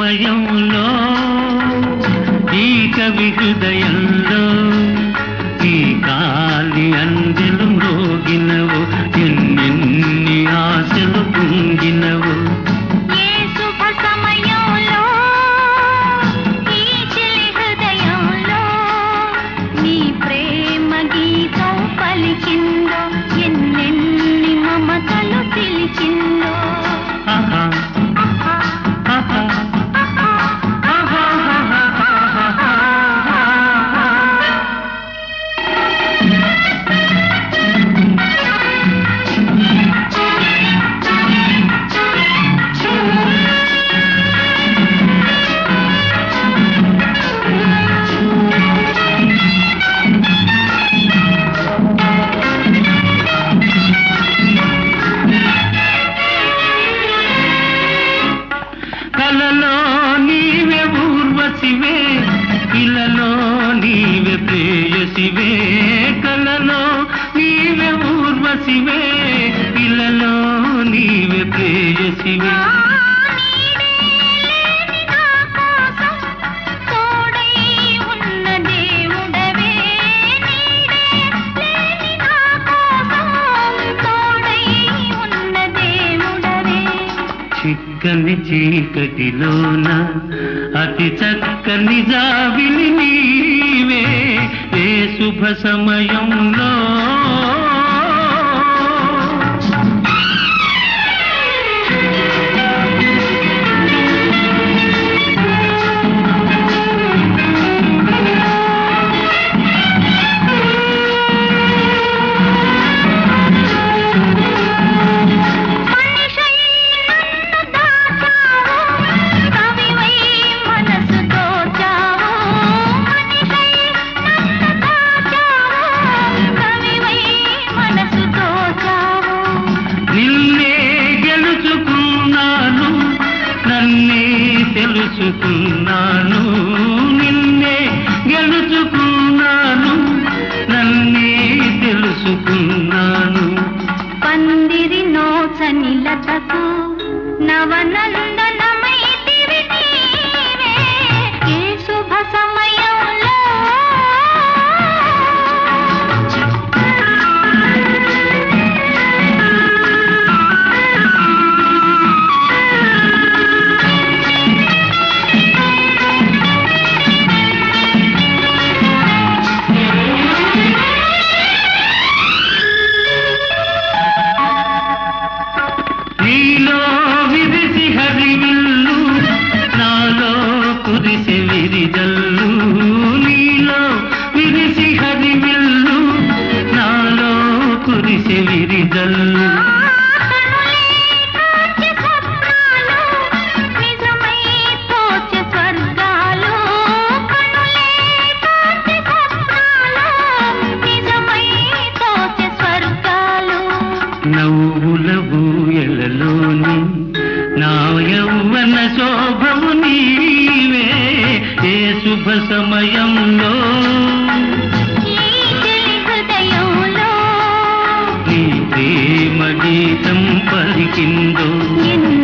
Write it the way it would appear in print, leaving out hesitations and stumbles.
సమయంలో ఈ కవి హృదయంలో ఈ కాలి అందెలు మ్రోగినవు ఎన్నెన్ని ఆశలు పొంగినవు ఏ శుభ సమయంలో ఈ చెలి హృదయంలో నీ ప్రేమ గీతం పలికిందో ఎన్నెన్ని మమతలు పిలిచిందో కలలో నీవే ఊర్వశివే ఇలలో నీవే ప్రేయసివే కలలో నీవే ఊర్వశివే ఇలలో నీవే ప్రేయసివే చిక్కని చీకటిలోన అతి చక్కని జాబిలి నీవే ఏ శుభ సమయంలో తెలుసుకున్నాను నిన్నే గెలుచుకున్నాను నన్నే తెలుసుకున్నాను పందిరి నోచని లతకు నవనందనమైతివి నీవే ఏ శుభ సమయంలో నీలో విరిసి హరివిల్లు నాలో కురిసి విరిజల్లు నీలో విరిసి హరివిల్లు నాలో కురిసి విరిజల్లు నవ్వుల ఊయలలోని నా యౌవన శోభవు నీవే ఏ శుభ సమయంలో ఈ చెలి హృదయంలో నీ ప్రేమ గీతం పలికిందో